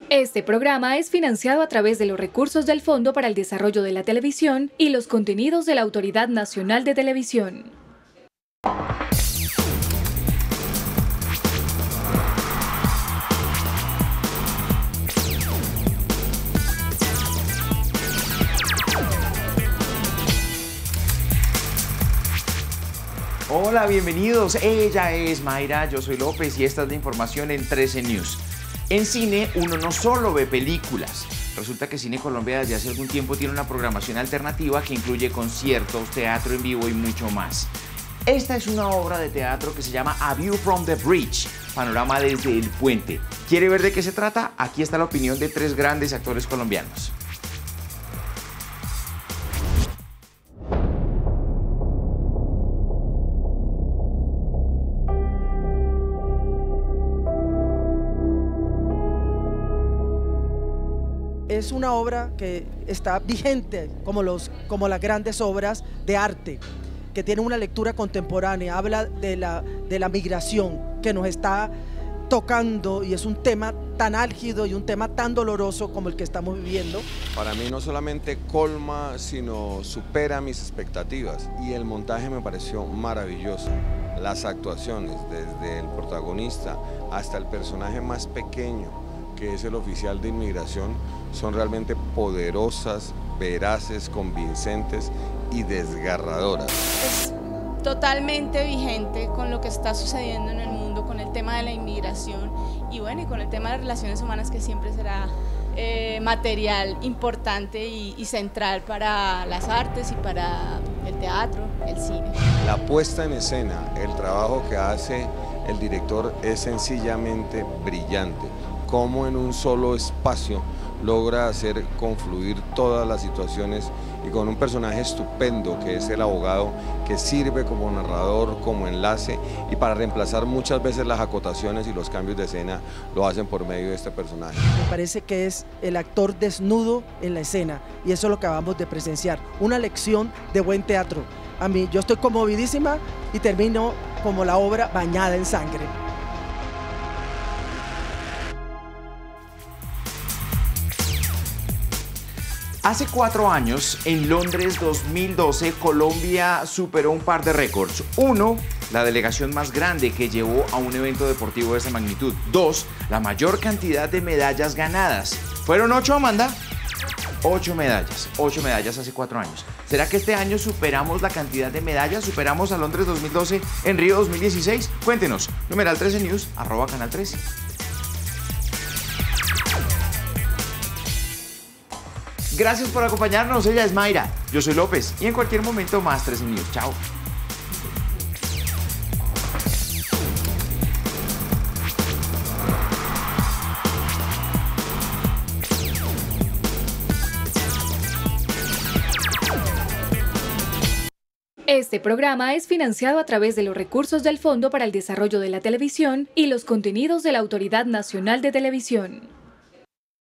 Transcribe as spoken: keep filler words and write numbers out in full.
Este programa es financiado a través de los recursos del Fondo para el Desarrollo de la Televisión y los contenidos de la Autoridad Nacional de Televisión. Hola, bienvenidos. Ella es Mayra, yo soy López y esta es la información en trece News. En cine uno no solo ve películas. Resulta que Cine Colombia desde hace algún tiempo tiene una programación alternativa que incluye conciertos, teatro en vivo y mucho más. Esta es una obra de teatro que se llama A View from the Bridge, panorama desde el puente. ¿Quiere ver de qué se trata? Aquí está la opinión de tres grandes actores colombianos. Es una obra que está vigente como, los, como las grandes obras de arte, que tiene una lectura contemporánea, habla de la, de la migración que nos está tocando y es un tema tan álgido y un tema tan doloroso como el que estamos viviendo. Para mí no solamente colma, sino supera mis expectativas y el montaje me pareció maravilloso. Las actuaciones, desde el protagonista hasta el personaje más pequeño, que es el oficial de inmigración, son realmente poderosas, veraces, convincentes y desgarradoras. Es totalmente vigente con lo que está sucediendo en el mundo, con el tema de la inmigración y bueno, y con el tema de relaciones humanas, que siempre será eh, material importante y, y central para las artes y para el teatro, el cine. La puesta en escena, el trabajo que hace el director es sencillamente brillante. Cómo en un solo espacio logra hacer confluir todas las situaciones y con un personaje estupendo que es el abogado, que sirve como narrador, como enlace, y para reemplazar muchas veces las acotaciones y los cambios de escena lo hacen por medio de este personaje. Me parece que es el actor desnudo en la escena y eso es lo que acabamos de presenciar, una lección de buen teatro. A mí, yo estoy conmovidísima y termino como la obra bañada en sangre. Hace cuatro años, en Londres dos mil doce, Colombia superó un par de récords. Uno, la delegación más grande que llevó a un evento deportivo de esa magnitud. Dos, la mayor cantidad de medallas ganadas. ¿Fueron ocho, Amanda? Ocho medallas, ocho medallas hace cuatro años. ¿Será que este año superamos la cantidad de medallas? ¿Superamos a Londres dos mil doce en Río dos mil dieciséis? Cuéntenos, numeral trece News, arroba canal trece. Gracias por acompañarnos, ella es Mayra, yo soy López y en cualquier momento más trece News. Chao. Este programa es financiado a través de los recursos del Fondo para el Desarrollo de la Televisión y los contenidos de la Autoridad Nacional de Televisión.